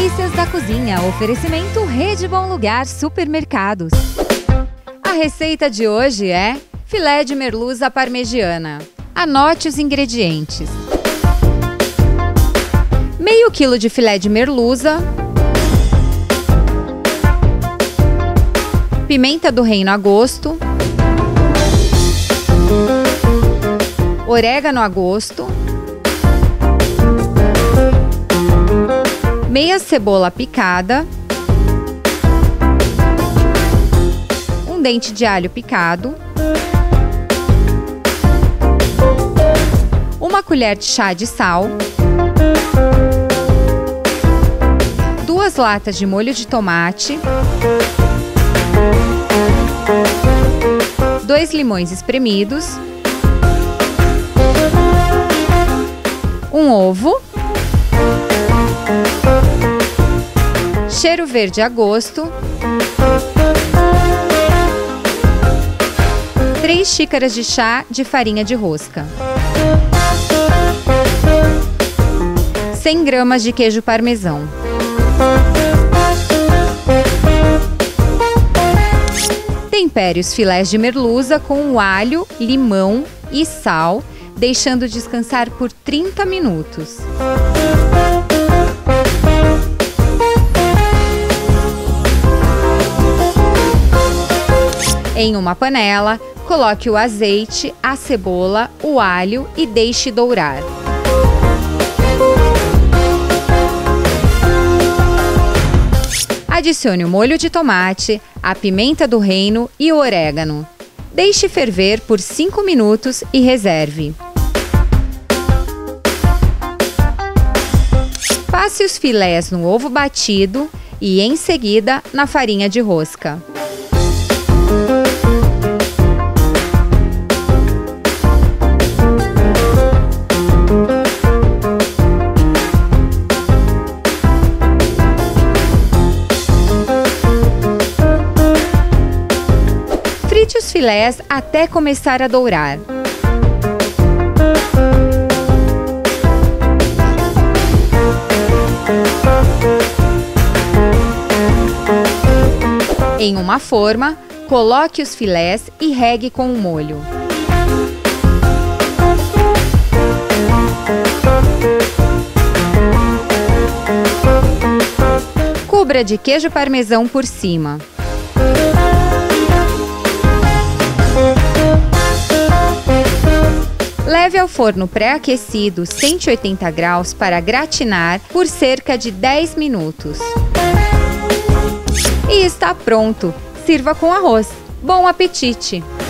Delícias da cozinha, oferecimento Rede Bom Lugar Supermercados. A receita de hoje é filé de merluza parmegiana. Anote os ingredientes: meio quilo de filé de merluza, pimenta do reino a gosto, orégano a gosto, meia cebola picada, um dente de alho picado, uma colher de chá de sal, 2 latas de molho de tomate, 2 limões espremidos, um ovo, cheiro verde a gosto, 3 xícaras de chá de farinha de rosca, 100 gramas de queijo parmesão. Tempere os filés de merluza com o alho, limão e sal, deixando descansar por 30 minutos. Em uma panela, coloque o azeite, a cebola, o alho e deixe dourar. Adicione o molho de tomate, a pimenta do reino e o orégano. Deixe ferver por 5 minutos e reserve. Passe os filés no ovo batido e, em seguida, na farinha de rosca. Frite os filés até começar a dourar. Em uma forma, coloque os filés e regue com o molho. Cubra de queijo parmesão por cima. Leve ao forno pré-aquecido 180 graus para gratinar por cerca de 10 minutos. E está pronto! Sirva com arroz. Bom apetite!